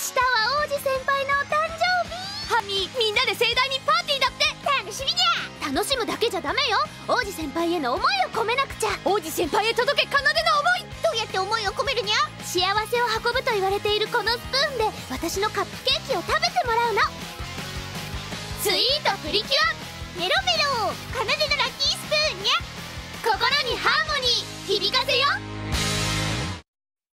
は王子先輩のお誕生日。 ハミ、みんなで盛大にパーティーだって。 楽しみにゃ。楽しむだけじゃダメよ。王子先輩への思いを込めなくちゃ。 王子先輩へ届け奏の思い。 どうやって思いを込めるにゃ。幸せを運ぶと言われているこのスプーンで私のカップケーキを食べてもらうの。 スイートプリキュアメロメロ奏